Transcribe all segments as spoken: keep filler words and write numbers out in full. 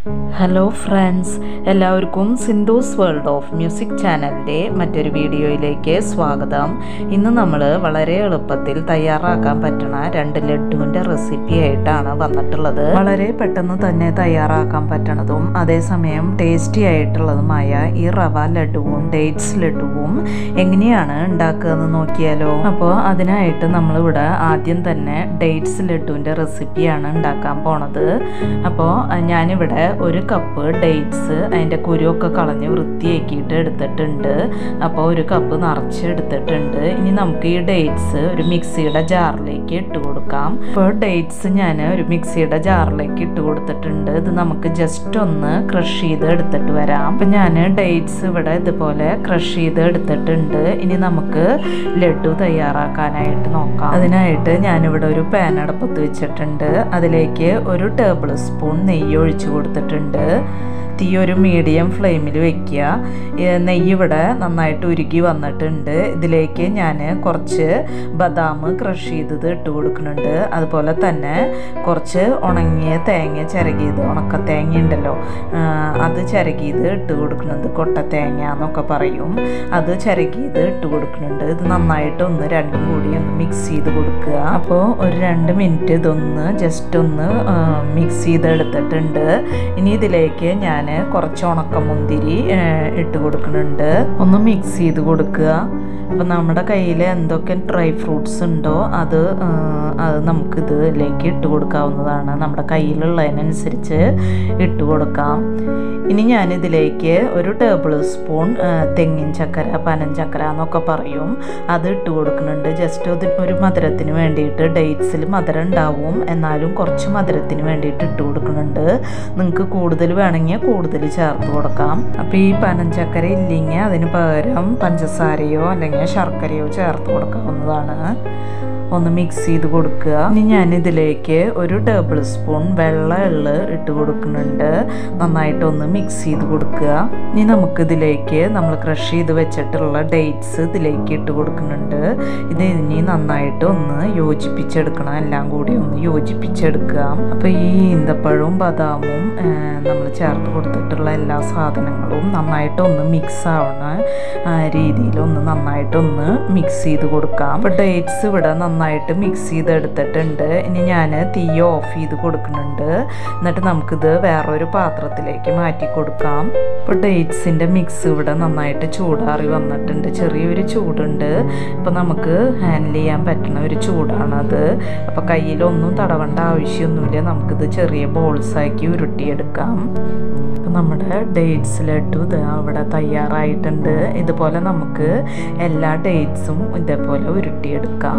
Hello friends, എല്ലാവർക്കും Sindhu's world of music ചാനലിൻ്റെ മറ്റൊരു വീഡിയോയിലേക്ക് സ്വാഗതം. ഇന്ന് നമ്മൾ വളരെ എളുപ്പത്തിൽ തയ്യാറാക്കാൻ പറ്റുന്ന രണ്ട് ലഡുവിൻ്റെ റെസിപ്പി ആയിട്ടാണ് വന്നിട്ടുള്ളത്. വളരെ പെട്ടെന്ന് തന്നെ തയ്യാറാക്കാൻ പറ്റണതും അതേസമയം ടേസ്റ്റി ആയിട്ടുള്ളതുമായ ഈ റവ ലഡുവും ഡേറ്റ്സ് ലഡുവും എങ്ങനെയാണ് ഉണ്ടാക്കുക എന്ന് നോക്കിയാലോ. അപ്പോൾ അതിനായിട്ട് നമ്മളിവിടെ ആദ്യം തന്നെ ഡേറ്റ്സ് ലഡുവിൻ്റെ റെസിപ്പിയാണ് ഉണ്ടാക്കാൻ പോണത്. അപ്പോൾ ഞാനിവിടെ ഒരു കപ്പ് ഡേറ്റ്സ് അതിൻ്റെ കുരുവൊക്കെ കളഞ്ഞ് വൃത്തിയാക്കിയിട്ട് എടുത്തിട്ടുണ്ട്. അപ്പോൾ ഒരു കപ്പ് നിറച്ച് എടുത്തിട്ടുണ്ട്. ഇനി നമുക്ക് ഈ ഡേറ്റ്സ് ഒരു മിക്സിയുടെ ജാറിലേക്ക് ഇട്ട് കൊടുക്കാം. ഇപ്പോൾ ഡേറ്റ്സ് ഞാൻ ഒരു മിക്സിയുടെ ജാറിലേക്ക് ഇട്ട് കൊടുത്തിട്ടുണ്ട്. ഇത് നമുക്ക് ജസ്റ്റ് ഒന്ന് ക്രഷ് ചെയ്ത് എടുത്തിട്ട് വരാം. അപ്പം ഞാൻ ഡേറ്റ്സ് ഇവിടെ ഇതുപോലെ ക്രഷ് ചെയ്ത് എടുത്തിട്ടുണ്ട്. ഇനി നമുക്ക് ലഡു തയ്യാറാക്കാനായിട്ട് നോക്കാം. അതിനായിട്ട് ഞാനിവിടെ ഒരു പാൻ അടുപ്പത്ത് വെച്ചിട്ടുണ്ട്. അതിലേക്ക് ഒരു ടേബിൾ സ്പൂൺ നെയ്യ് ഒഴിച്ച് കൊടുത്തിട്ടുണ്ട്. തീ ഒരു മീഡിയം ഫ്ലെയിമിൽ വെക്കുക. നെയ്യ് ഇവിടെ നന്നായിട്ട് ഉരുകി വന്നിട്ടുണ്ട്. ഇതിലേക്ക് ഞാൻ കുറച്ച് ബദാം ക്രഷ് ചെയ്തത് ഇട്ട് കൊടുക്കുന്നുണ്ട്. അതുപോലെ തന്നെ കുറച്ച് ഉണങ്ങിയ തേങ്ങ ചിരകിയത്, ഉണക്ക തേങ്ങ ഉണ്ടല്ലോ, അത് ചിരകിയത് ഇട്ട് കൊടുക്കുന്നുണ്ട്. കൊട്ട തേങ്ങ എന്നൊക്കെ പറയും. അത് ചിരകിയത് ഇട്ട് കൊടുക്കുന്നുണ്ട്. ഇത് നന്നായിട്ട് ഒന്ന് രണ്ടും കൂടി ഒന്ന് മിക്സ് ചെയ്ത് കൊടുക്കുക. അപ്പോൾ ഒരു രണ്ട് മിനിറ്റ് ഇതൊന്ന് ജസ്റ്റ് ഒന്ന് മിക്സ് ചെയ്തെടുത്തിട്ടുണ്ട്. ഇനി ഇതിലേക്ക് ഞാൻ കുറച്ച് ഉണക്കമുന്തിരി ഇട്ട് കൊടുക്കുന്നുണ്ട്. ഒന്ന് മിക്സ് ചെയ്ത് കൊടുക്കുക. അപ്പം നമ്മുടെ കയ്യിൽ എന്തൊക്കെ ഡ്രൈ ഫ്രൂട്ട്സ് ഉണ്ടോ അത് അത് നമുക്ക് ഇതിലേക്ക് ഇട്ട് കൊടുക്കാവുന്നതാണ്. നമ്മുടെ കയ്യിലുള്ളതിനനുസരിച്ച് ഇട്ട് കൊടുക്കാം. ഇനി ഞാനിതിലേക്ക് ഒരു ടേബിൾ സ്പൂൺ തെങ്ങിൻ ചക്കര, പനം ചക്കര എന്നൊക്കെ പറയും, അത് ഇട്ട് കൊടുക്കുന്നുണ്ട്. ജസ്റ്റ് ഒരു മധുരത്തിന് വേണ്ടിയിട്ട്. ഡേറ്റ്സിൽ മധുരം ഉണ്ടാവും, എന്നാലും കുറച്ച് മധുരത്തിന് വേണ്ടിയിട്ട് ഇട്ട് കൊടുക്കുന്നുണ്ട്. നിങ്ങൾക്ക് കൂടുതൽ വേണമെങ്കിൽ കൂടുതൽ ചേർത്ത് കൊടുക്കാം. അപ്പോൾ ഈ പനം ചക്കര ഇല്ലെങ്കിൽ അതിന് പകരം പഞ്ചസാരയോ അല്ലെങ്കിൽ ശർക്കരയോ ചേർത്ത് കൊടുക്കാവുന്നതാണ്. ഒന്ന് മിക്സ് ചെയ്ത് കൊടുക്കുക. ഇനി ഞാനിതിലേക്ക് ഒരു ടേബിൾ സ്പൂൺ വെള്ള എള്ള് ഇട്ട് കൊടുക്കുന്നുണ്ട്. നന്നായിട്ടൊന്ന് മിക്സ് ചെയ്ത് കൊടുക്കുക. ഇനി നമുക്കിതിലേക്ക് നമ്മൾ ക്രഷ് ചെയ്ത് വെച്ചിട്ടുള്ള ഡേറ്റ്സ് ഇതിലേക്ക് ഇട്ട് കൊടുക്കുന്നുണ്ട്. ഇത് ഇനി നന്നായിട്ട് ഒന്ന് യോജിപ്പിച്ചെടുക്കണം. എല്ലാം കൂടി ഒന്ന് യോജിപ്പിച്ചെടുക്കുക. അപ്പോൾ ഈ ഈന്തപ്പഴവും ബദാമും നമ്മൾ ചേർത്ത് കൊടുത്തിട്ടുള്ള എല്ലാ സാധനങ്ങളും നന്നായിട്ടൊന്ന് മിക്സ് ആവണ രീതിയിലൊന്ന് നന്നായിട്ടൊന്ന് മിക്സ് ചെയ്ത് കൊടുക്കാം. അപ്പോൾ ഡേറ്റ്സ് ഇവിടെ നന്നായിട്ട് മിക്സ് ചെയ്തെടുത്തിട്ടുണ്ട്. ഇനി ഞാൻ തീ ഓഫ് ചെയ്ത് കൊടുക്കുന്നുണ്ട്. എന്നിട്ട് നമുക്കിത് വേറൊരു പാത്രത്തിലേക്ക് മാറ്റി കൊടുക്കാം. ഇപ്പോൾ ഡേറ്റ്സിൻ്റെ മിക്സ് ഇവിടെ നന്നായിട്ട് ചൂടാറി വന്നിട്ടുണ്ട്. ചെറിയൊരു ചൂടുണ്ട്. അപ്പോൾ നമുക്ക് ഹാൻഡിൽ ചെയ്യാൻ പറ്റുന്ന ഒരു ചൂടാണത്. അപ്പോൾ കയ്യിലൊന്നും തടവേണ്ട ആവശ്യമൊന്നുമില്ല. നമുക്കിത് ചെറിയ ബോൾസാക്കി ഉരുട്ടിയെടുക്കാം. അപ്പോൾ നമ്മുടെ ഡേറ്റ്സ് ലഡു ഇത് അവിടെ തയ്യാറായിട്ടുണ്ട്. ഇതുപോലെ നമുക്ക് എല്ലാ ഡേറ്റ്സും ഇതേപോലെ ഉരുട്ടിയെടുക്കാം.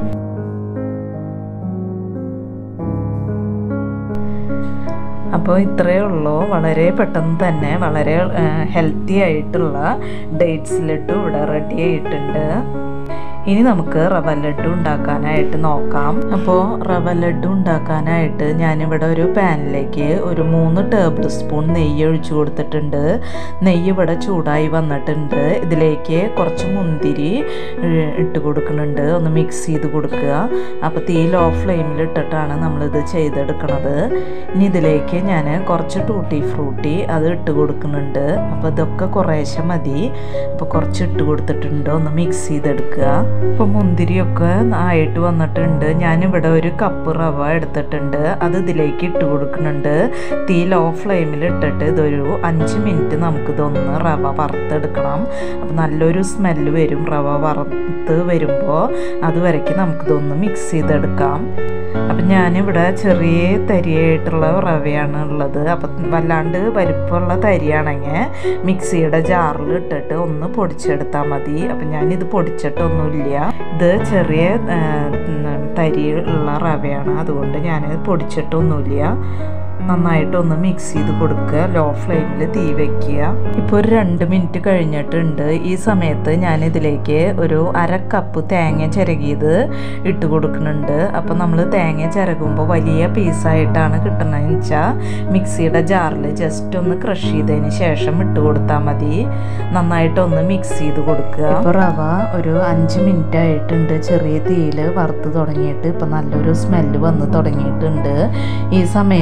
അപ്പോൾ ഇത്രയേ ഉള്ളൂ. വളരെ പെട്ടെന്ന് തന്നെ വളരെ ഹെൽത്തി ആയിട്ടുള്ള ഡേറ്റ്സ് ലഡു ഇവിടെ റെഡി ആയിട്ടുണ്ട്. ഇനി നമുക്ക് റവ ലഡു ഉണ്ടാക്കാനായിട്ട് നോക്കാം. അപ്പോൾ റവ ലഡു ഉണ്ടാക്കാനായിട്ട് ഞാനിവിടെ ഒരു പാനിലേക്ക് ഒരു മൂന്ന് ടേബിൾ സ്പൂൺ നെയ്യ് ഒഴിച്ചു കൊടുത്തിട്ടുണ്ട്. നെയ്യ് ഇവിടെ ചൂടായി വന്നിട്ടുണ്ട്. ഇതിലേക്ക് കുറച്ച് മുന്തിരി ഇട്ട് കൊടുക്കുന്നുണ്ട്. ഒന്ന് മിക്സ് ചെയ്ത് കൊടുക്കുക. അപ്പോൾ തീ ലോ ഫ്ലെയിമിൽ ഇട്ടിട്ടാണ് നമ്മളിത് ചെയ്തെടുക്കുന്നത്. ഇനി ഇതിലേക്ക് ഞാൻ കുറച്ച് ടൂട്ടി ഫ്രൂട്ടി അത് ഇട്ട് കൊടുക്കുന്നുണ്ട്. അപ്പോൾ ഇതൊക്കെ കുറേശ്ശെ മതി. അപ്പോൾ കുറച്ച് ഇട്ട് കൊടുത്തിട്ടുണ്ട്. ഒന്ന് മിക്സ് ചെയ്തെടുക്കുക. ഇപ്പോൾ മുന്തിരിയൊക്കെ ആയിട്ട് വന്നിട്ടുണ്ട്. ഞാനിവിടെ ഒരു കപ്പ് റവ എടുത്തിട്ടുണ്ട്. അത് ഇതിലേക്ക് ഇട്ട് കൊടുക്കുന്നുണ്ട്. തീ ലോ ഫ്ലെയിമിൽ ഇട്ടിട്ട് ഇതൊരു അഞ്ച് മിനിറ്റ് നമുക്കിതൊന്ന് റവ വറുത്തെടുക്കണം. അപ്പോൾ നല്ലൊരു സ്മെല്ല് വരും റവ വറുത്ത് വരുമ്പോൾ. അതുവരയ്ക്ക് നമുക്കിതൊന്ന് മിക്സ് ചെയ്തെടുക്കാം. അപ്പം ഞാനിവിടെ ചെറിയ തരിയായിട്ടുള്ള റവയാണ് ഉള്ളത്. അപ്പം വല്ലാണ്ട് വലിപ്പമുള്ള തരിയാണെങ്കിൽ മിക്സിയുടെ ജാറിൽ ഇട്ടിട്ട് ഒന്ന് പൊടിച്ചെടുത്താൽ മതി. അപ്പം ഞാനിത് പൊടിച്ചിട്ടൊന്നുമില്ല. ഇത് ചെറിയ തരി ഉള്ള റവയാണ്, അതുകൊണ്ട് ഞാൻ പൊടിച്ചിട്ടൊന്നുമില്ല. നന്നായിട്ടൊന്ന് മിക്സ് ചെയ്ത് കൊടുക്കുക. ലോ ഫ്ലെയിമിൽ തീ വയ്ക്കുക. ഇപ്പോൾ ഒരു രണ്ട് മിനിറ്റ് കഴിഞ്ഞിട്ടുണ്ട്. ഈ സമയത്ത് ഞാനിതിലേക്ക് ഒരു അര കപ്പ് തേങ്ങ ചിരകിയത് ഇട്ട് കൊടുക്കുന്നുണ്ട്. അപ്പോൾ നമ്മൾ തേങ്ങ ചിരകുമ്പോൾ വലിയ പീസായിട്ടാണ് കിട്ടണമെന്ന് വെച്ചാൽ മിക്സിയുടെ ജാറിൽ ജസ്റ്റ് ഒന്ന് ക്രഷ് ചെയ്തതിന് ശേഷം ഇട്ട് കൊടുത്താൽ മതി. നന്നായിട്ടൊന്ന് മിക്സ് ചെയ്ത് കൊടുക്കുക. അപ്പോൾ റവ ഒരു അഞ്ച് മിനിറ്റ് ആയിട്ടുണ്ട് ചെറിയ തീയിൽ വറുത്ത് തുടങ്ങിയിട്ട്. ഇപ്പോൾ നല്ലൊരു സ്മെല്ല് വന്ന് തുടങ്ങിയിട്ടുണ്ട്. ഈ സമയത്ത് ഞാൻ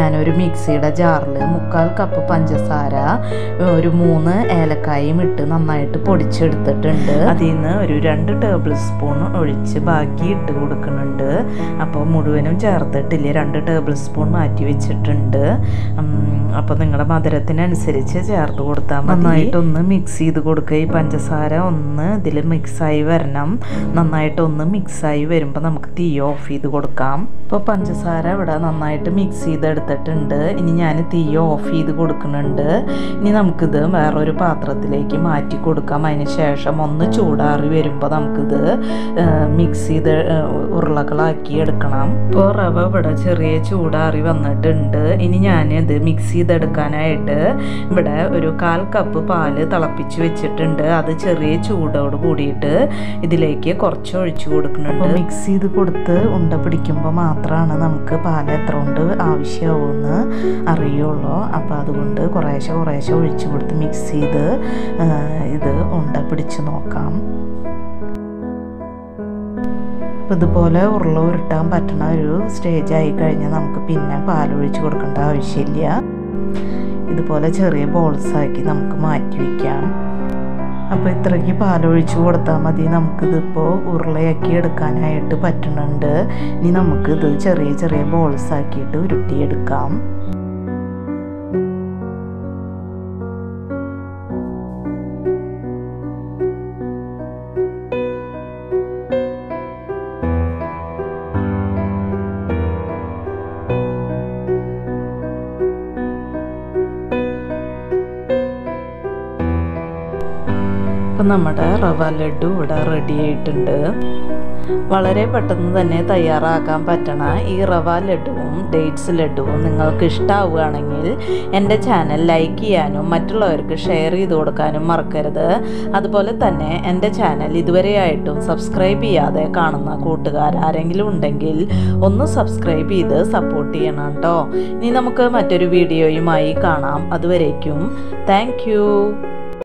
ഞാനൊരു മിക്സിയുടെ ജാറിൽ മുക്കാൽ കപ്പ് പഞ്ചസാര ഒരു മൂന്ന് ഏലക്കായും ഇട്ട് നന്നായിട്ട് പൊടിച്ചെടുത്തിട്ടുണ്ട്. അതിൽ നിന്ന് ഒരു രണ്ട് ടേബിൾ സ്പൂൺ ഒഴിച്ച് ബാക്കി ഇട്ട് കൊടുക്കുന്നുണ്ട്. അപ്പോൾ മുഴുവനും ചേർത്തിട്ടില്ല, രണ്ട് ടേബിൾ സ്പൂൺ മാറ്റി വെച്ചിട്ടുണ്ട്. അപ്പോൾ നിങ്ങളുടെ മധുരത്തിനനുസരിച്ച് ചേർത്ത് കൊടുത്താൽ നന്നായിട്ടൊന്ന് മിക്സ് ചെയ്ത് കൊടുക്കുക. ഈ പഞ്ചസാര ഒന്ന് ഇതിൽ മിക്സായി വരണം. നന്നായിട്ടൊന്ന് മിക്സായി വരുമ്പോൾ നമുക്ക് തീ ഓഫ് ചെയ്ത് കൊടുക്കാം. ഇപ്പോൾ പഞ്ചസാര ഇവിടെ നന്നായിട്ട് മിക്സ് ചെയ്തെടുത്തിട്ടുണ്ട്. ഇനി ഞാൻ തീ ഓഫ് ചെയ്ത് കൊടുക്കുന്നുണ്ട്. ഇനി നമുക്കിത് വേറൊരു പാത്രത്തിലേക്ക് മാറ്റി കൊടുക്കാം. അതിന് ശേഷം ഒന്ന് ചൂടാറി വരുമ്പോൾ നമുക്കിത് മിക്സ് ചെയ്ത് ഉരുളകളാക്കി എടുക്കണം. ഇപ്പോൾ റവ ഇവിടെ ചെറിയ ചൂടാറി വന്നിട്ടുണ്ട്. ഇനി ഞാനിത് മിക്സ് ചെയ്തെടുക്കാനായിട്ട് ഇവിടെ ഒരു കാൽ കപ്പ് പാല് തിളപ്പിച്ച് വെച്ചിട്ടുണ്ട്. അത് ചെറിയ ചൂടോട് കൂടിയിട്ട് ഇതിലേക്ക് കുറച്ച് ഒഴിച്ചു കൊടുക്കുന്നുണ്ട്. മിക്സ് ചെയ്ത് കൊടുത്ത് ഉണ്ട പിടിക്കുമ്പോൾ മാത്രമാണ് നമുക്ക് പാല് എത്ര കൊണ്ട് ആവശ്യമാവുമെന്ന് അറിയുള്ളൂ. അപ്പോൾ അതുകൊണ്ട് കുറേശ്ശെ കുറേശ്ശെ ഒഴിച്ചു കൊടുത്ത് മിക്സ് ചെയ്ത് ഇത് ഉണ്ട പിടിച്ച് നോക്കാം. അപ്പോൾ ഇതുപോലെ ഉരുള ഉരുട്ടാൻ പറ്റുന്ന ഒരു സ്റ്റേജ് ആയി കഴിഞ്ഞാൽ നമുക്ക് പിന്നെ പാലൊഴിച്ച് കൊടുക്കേണ്ട ആവശ്യമില്ല. ഇതുപോലെ ചെറിയ ബോൾസാക്കി നമുക്ക് മാറ്റി വയ്ക്കാം. അപ്പോൾ ഇത്രയ്ക്ക് പാലൊഴിച്ച് കൊടുത്താൽ മതി. നമുക്കിതിപ്പോൾ ഉരുളയാക്കി എടുക്കാനായിട്ട് പറ്റുന്നുണ്ട്. ഇനി നമുക്കിത് ചെറിയ ചെറിയ ബോൾസാക്കിയിട്ട് ഉരുട്ടിയെടുക്കാം. അപ്പം നമ്മുടെ റവ ലഡു ഇവിടെ റെഡി ആയിട്ടുണ്ട്. വളരെ പെട്ടെന്ന് തന്നെ തയ്യാറാക്കാൻ പറ്റണ ഈ റവ ലഡുവും ഡേറ്റ്സ് ലഡുവും നിങ്ങൾക്ക് ഇഷ്ടമാവുകയാണെങ്കിൽ എൻ്റെ ചാനൽ ലൈക്ക് ചെയ്യാനും മറ്റുള്ളവർക്ക് ഷെയർ ചെയ്ത് കൊടുക്കാനും മറക്കരുത്. അതുപോലെ തന്നെ എൻ്റെ ചാനൽ ഇതുവരെയായിട്ടും സബ്സ്ക്രൈബ് ചെയ്യാതെ കാണുന്ന കൂട്ടുകാർ ആരെങ്കിലും ഉണ്ടെങ്കിൽ ഒന്ന് സബ്സ്ക്രൈബ് ചെയ്ത് സപ്പോർട്ട് ചെയ്യണം കേട്ടോ. ഇനി നമുക്ക് മറ്റൊരു വീഡിയോയുമായി കാണാം. അതുവരേക്കും താങ്ക് യു.